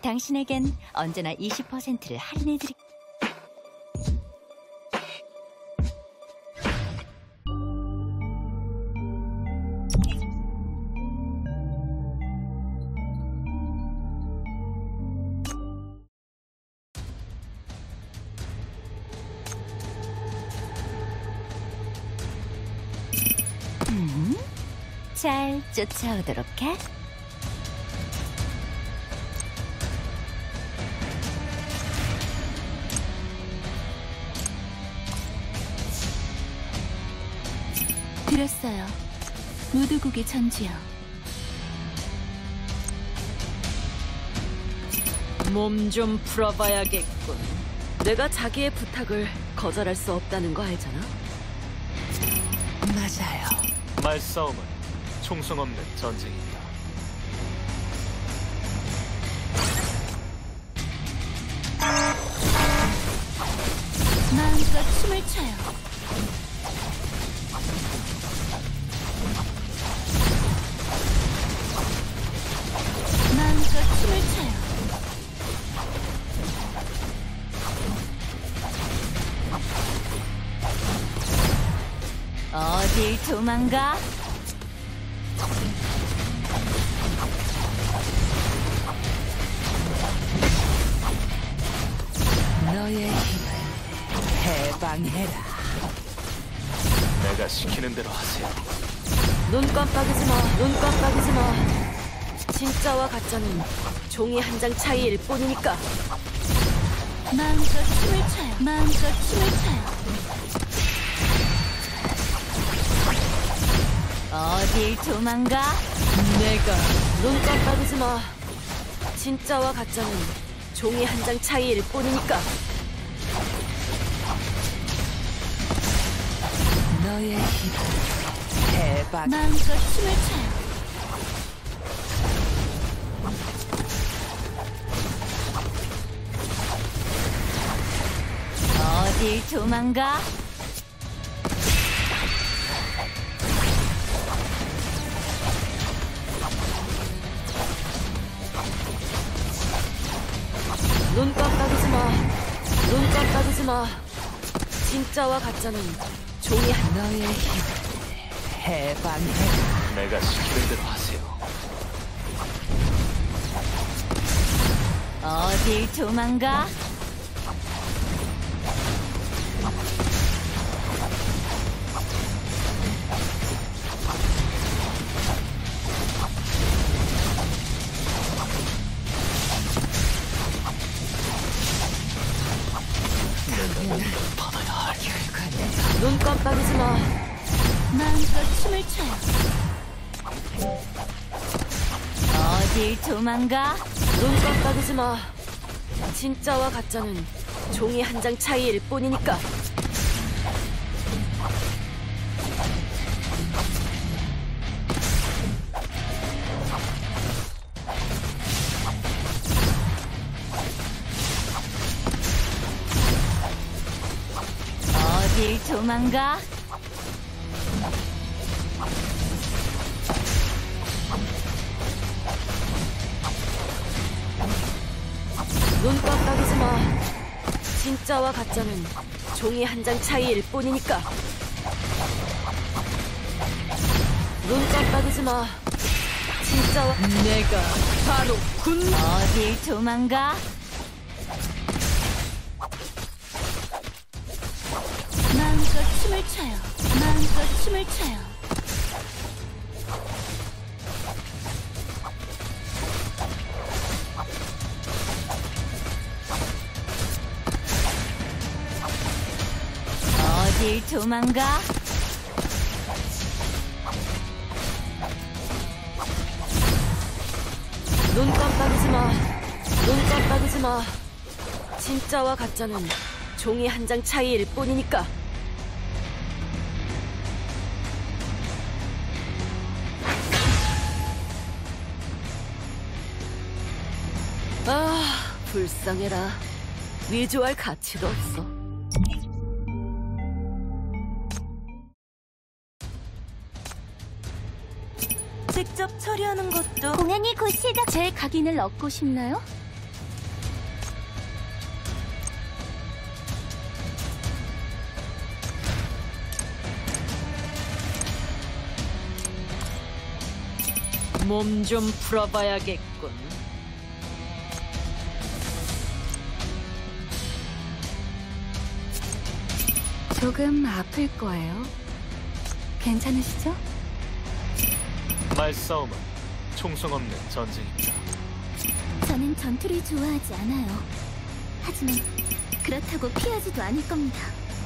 당신에겐 언제나 20%를 할인해드릴. 잘 쫓아오도록 해. 들었어요. 무드국의 전주요. 몸 좀 풀어봐야겠군. 내가 자기의 부탁을 거절할 수 없다는 거 알잖아? 맞아요. 말싸움은 총성 없는 전쟁입니다. 마음껏 춤을 춰요. 마음껏 춤을 춰요. 어딜 도망가? 너의 힘을 해방해라. 내가 시키는 대로 하세요. 눈 깜빡이지 마. 눈 깜빡이지 마. 진짜와 가짜는 종이 한 장 차이일 뿐이니까. 마음껏 춤을 춰요. 마음껏 춤을 춰요. 어딜 도망가? 내가 눈 깜빡이지 마. 진짜와 가짜는 종이 한 장 차이일 뿐이니까. 너의 힘을 해방. 마음껏 춤을 춰요. 어딜 도망가? 눈 깜빡이지 마. 눈 깜빡이지 마. 진짜와 가짜는 종이 한 너의 힘을 해방해라. 내가 시키는 대로 하세요. 어딜 도망가? 받아야 할 결과는 눈 깜빡이지 마. 마음껏 춤을 춰요. 어딜 도망가? 눈 깜빡이지 마. 진짜와 가짜는 종이 한 장 차이일 뿐이니까. 어딜 도망가? 눈 깜빡이지 마. 진짜와 가짜는 종이 한 장 차이일 뿐이니까. 눈 깜빡이지 마. 진짜와 내가 바로 군. 어딜 도망가? 마음껏 춤을 춰요. 마음껏 춤을 춰요. 어딜 도망가? 눈 깜빡이지 마. 눈 깜빡이지 마. 진짜와 가짜는 종이 한 장 차이일 뿐이니까. 아, 불쌍해라. 위조할 가치도 없어. 직접 처리하는 것도 공연이 곧 시작. 제 각인을 얻고 싶나요? 몸 좀 풀어봐야겠군. 조금 아플 거예요. 괜찮으시죠? 말싸움은 총성 없는 전쟁입니다. 저는 전투를 좋아하지 않아요. 하지만 그렇다고 피하지도 않을 겁니다.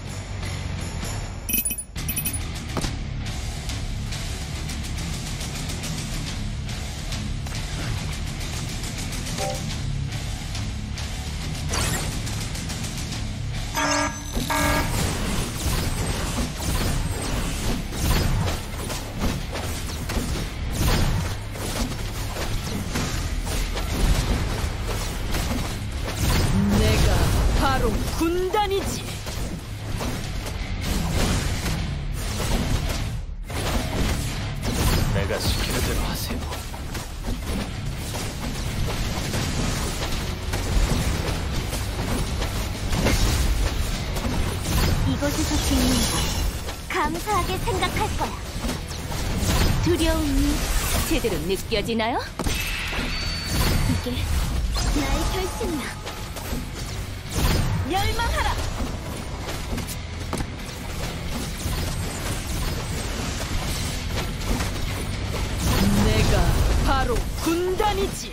내가 바로 군단이지. 내가 시키는 대로 하세요. 이곳에서 죽는 걸 감사하게 생각할 거야. 두려움이 제대로 느껴지나요? 이게 나의 결심이야. 멸망하라. 내가 바로 군단이지.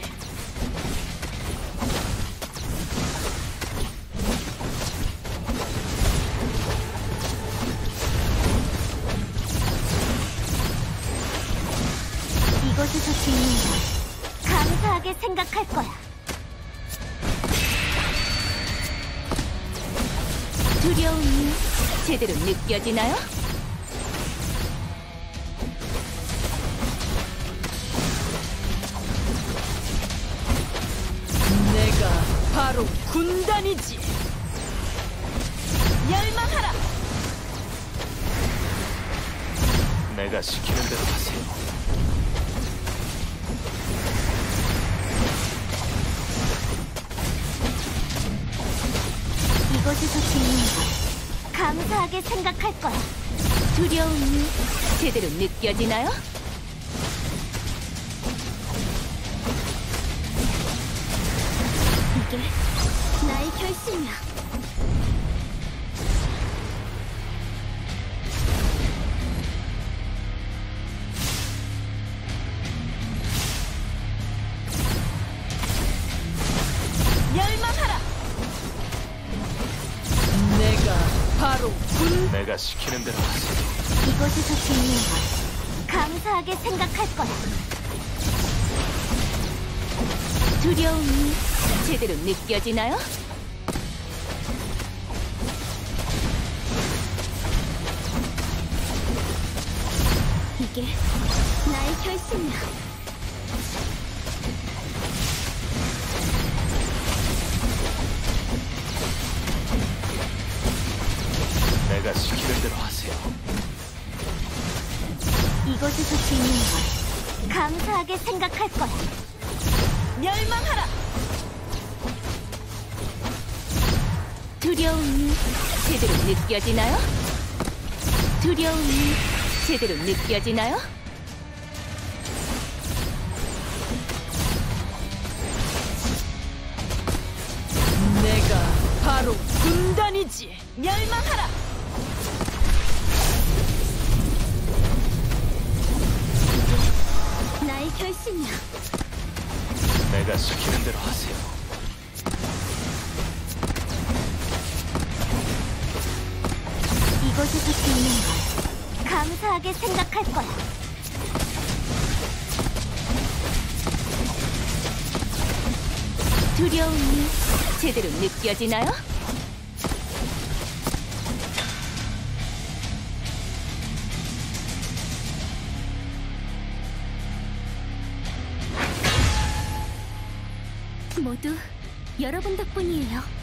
이곳에서 죽는 걸 감사하게 생각할 거야. 두려움이 제대로 느껴지나요? 내가 바로 군단이지. 멸망하라. 내가 시키는 대로 하세요. 이곳에서 죽는 걸 감사하게 생각할 거야. 두려움이 제대로 느껴지나요? 이게 나의 결심이야. 멸망하라. 내가 바로 내가 시키는 대로 하세요. 이곳에서 죽는 걸 감사하게 생각할 거야. 두려움이 제대로 느껴지나요? 이게 나의 결심이야. 내가 시키는 대로 하세요. 이곳에서 죽는 걸 감사하게 생각할 거야. 멸망하라. 두려움이 제대로 느껴지나요? 두려움이 제대로 느껴지나요? 내가 바로 군단이지. 멸망하라. 나의 결심이야. 내가 시키는 대로 하세요. 이곳에서 죽는 걸 감사하게 생각할 거야. 두려움이 제대로 느껴지나요? 모두 여러분 덕분이에요.